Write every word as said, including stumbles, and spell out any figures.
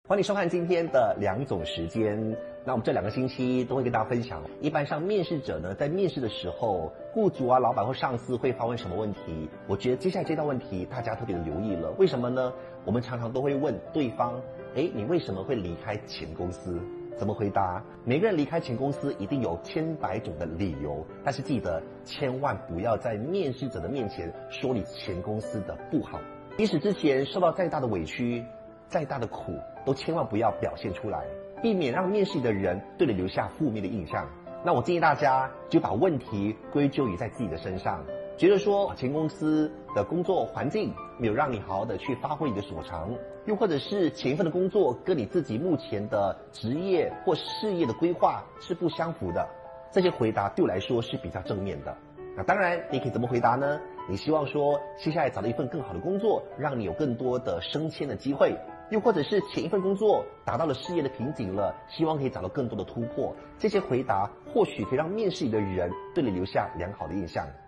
欢迎收看今天的两种时间。那我们这两个星期都会跟大家分享，一般上面试者呢，在面试的时候，雇主啊、老板或上司会发问什么问题？我觉得接下来这道问题大家特别的留意了。为什么呢？我们常常都会问对方，诶，你为什么会离开前公司？怎么回答？每个人离开前公司一定有千百种的理由，但是记得千万不要在面试者的面前说你前公司的不好，即使之前受到再大的委屈、再大的苦，都千万不要表现出来，避免让面试的人对你留下负面的印象。那我建议大家就把问题归咎于在自己的身上，觉得说前公司的工作环境没有让你好好的去发挥你的所长，又或者是前一份的工作跟你自己目前的职业或事业的规划是不相符的，这些回答对我来说是比较正面的。那当然你可以怎么回答呢？你希望说接下来找到一份更好的工作，让你有更多的升迁的机会，又或者是前一份工作达到了事业的瓶颈了，希望可以找到更多的突破。这些回答或许可以让面试你的人对你留下良好的印象。